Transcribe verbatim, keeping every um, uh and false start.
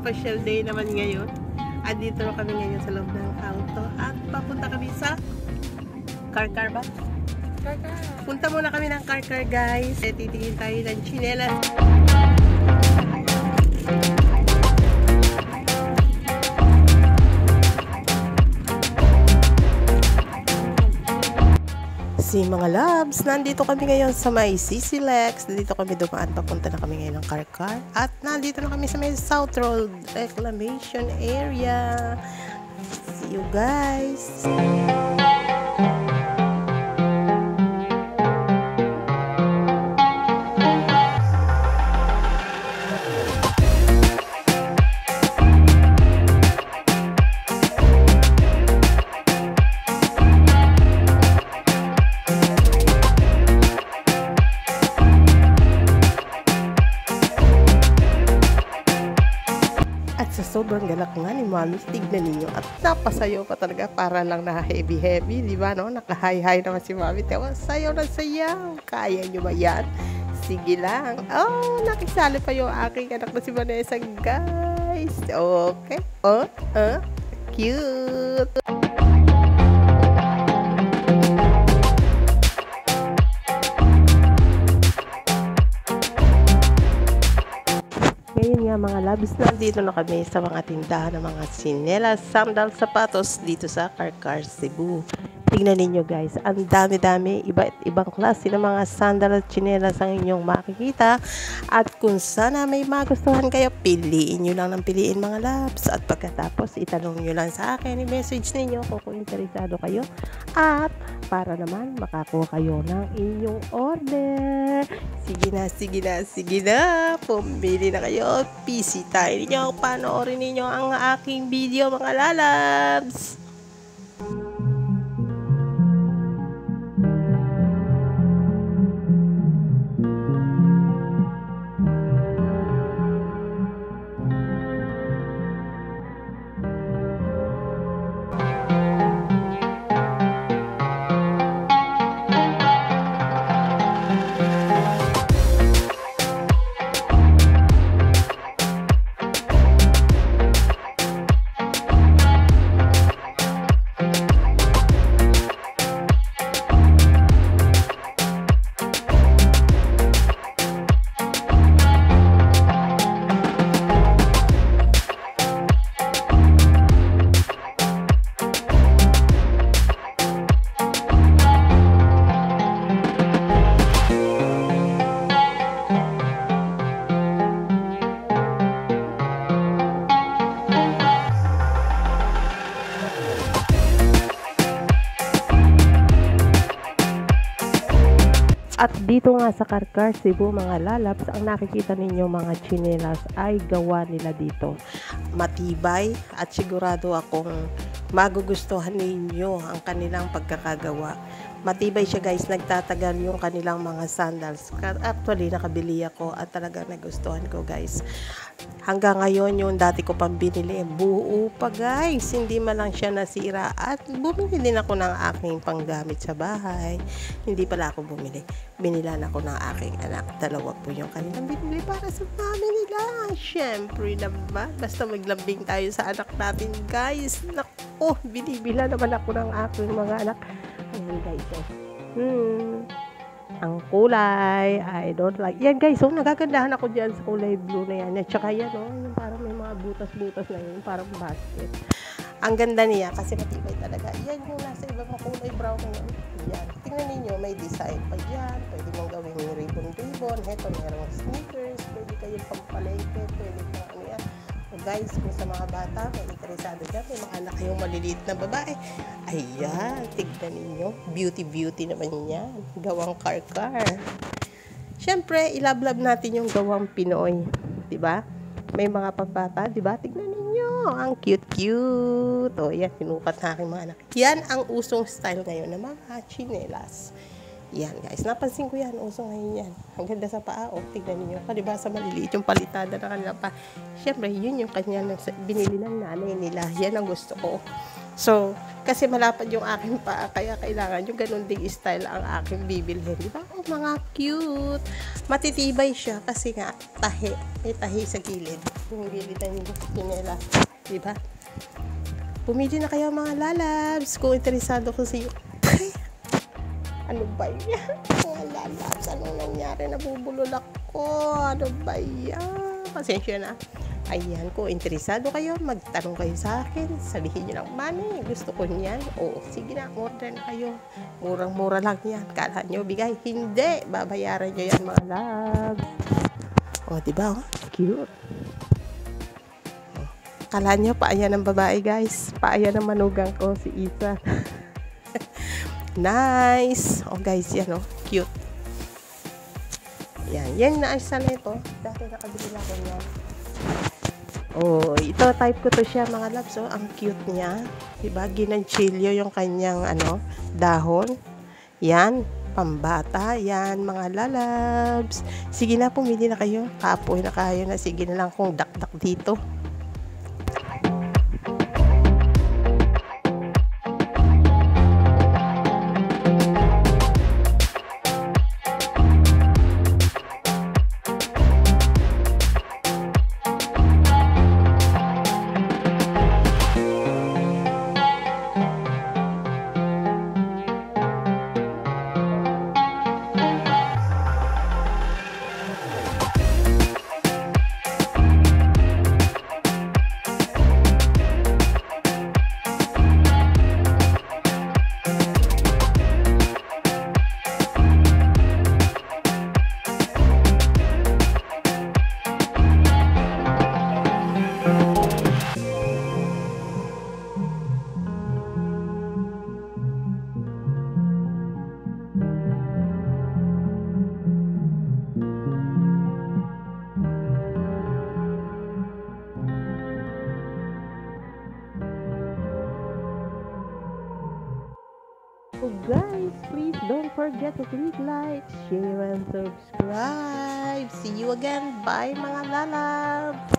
Special day naman ngayon. At dito na kami ngayon sa loob ng auto. At papunta kami sa car-car ba? Car-car. Punta muna kami ng car-car guys. E, titingin tayo ng chinelas. Si mga loves, nandito kami ngayon sa may C C Lex. Nandito kami dumaan, papunta na kami ngayon ng car-car. At nandito na kami sa may South Road Reclamation Area. See you guys! Sa sobrang galak nga ni Mami, tignan ninyo at napasayaw pa talaga para lang na heavy heavy, di ba no? Naka-high-high naman si Mami. Tawa, sayaw na sayaw. Kaya nyo ba yan? Sige lang. Oh, nakisali pa yung aking anak na si Vanessa, guys. Okay. Oh, uh, cute. Ngayon nga mga labis, nandito na kami sa mga tindahan ng mga sinelas, sandals, sapatos dito sa Car-Car Cebu. Tingnan ninyo guys, ang dami-dami, iba't ibang klase ng mga sandals at sinelas ang inyong makikita. At kung sana may magustuhan kayo, piliin nyo lang ng piliin mga labs. At pagkatapos, itanong nyo lang sa akin, i-message ninyo kung interesado kayo. At para naman makakuha kayo ng inyong order. Sige na, sige na, sige na. Pumili na kayo. Bisitahin ninyo, panoorin ninyo ang aking video mga lalabs. At dito nga sa Car-Car Cebu mga lalabs, ang nakikita ninyo mga chinelas ay gawa nila dito. Matibay at sigurado akong magugustuhan ninyo ang kanilang pagkakagawa. Matibay siya guys, nagtatagal yung kanilang mga sandals. Actually, nakabili ako at talaga nagustuhan ko guys. Hanggang ngayon yung dati ko pang binili, buo pa guys. Hindi man lang siya nasira at bumili din ako ng aking panggamit sa bahay. Hindi pala ako bumili. Binilan ako ng aking anak. Dalawa po yung kanilang binili para sa mami nila. Siyempre naman, basta maglambing tayo sa anak natin guys. Naku, binibila naman ako ng aking mga anak. Ayan guys, oh. Hmm. Ang kulay, I don't like. Yan guys, oh, nagagandahan ako dyan sa kulay blue na yan. At saka yan, oh, yung parang may mga butas-butas na yun, parang basket. Ang ganda niya kasi matibay talaga. Yan yung nasa ibang kulay brown na yan. Yan. Tingnan ninyo, may design pa dyan. Pwede mong gawin yung ribbon-ribbon. Heto, merong sneakers. Pwede kayong pampalengke. Pwede pa ano yan. So guys, kung sa mga bata, may interesado dyan, may mga anak kayong maliliit na babae. Ayan, tignan ninyo. Beauty-beauty naman yan. Gawang car-car. Siyempre, ilablab natin yung gawang Pinoy. Diba? May mga pambata, diba? Tignan ninyo. Ang cute-cute. O, yan, sinukat na aking mga anak. Yan ang usong style ngayon ng mga chinelas. Yan guys, napansin ko yan, uso ngayon yan. Ang ganda sa paa, o, tignan ninyo. Diba sa maliliit yung palitada na kanila pa. Siyempre, yun yung kanya binili ng nanay nila. Yan ang gusto ko. So, kasi malapad yung aking paa, kaya kailangan yung ganun ding style ang aking bibilhin. Di ba? Oh, mga cute. Matitibay siya kasi nga tahi. May tahi sa gilid. Yung gilid na yung pinela. Di ba? Pumili na kayo mga lalabs kung interesado ko sa iyo. Ano ba yan? Mga lalabs, anong nangyari? Nabubulol ako. Ano ba yan? Pasensya na. Ayan, kung interesado kayo, magtanong kayo sa akin. Sabihin nyo lang, Mami, gusto ko niyan. O, sige na, order na kayo. Murang-mura lang yan. Kala nyo, bigay. Hindi. Babayaran nyo yan, mga loves. O, diba? Oh? Cute. O, kala nyo, paaya ng babae, guys. Paaya ng manugang ko, si Isa. Nice. O, guys, yan, oh. Cute. Yan. Yan, naayos na ito. Dati nakabili na ko yan. Oh, ito type ko to siya mga loves. Oh, ang cute niya. Diba? Ginanchilyo yung kanyang ano, dahon. Yan, pambata. Yan, mga lalabs. Sige na, pumili na kayo. Kapoy na kayo na. Sige na lang kung dak-dak dito. So guys, please don't forget to click like, share, and subscribe. See you again. Bye mga lalab!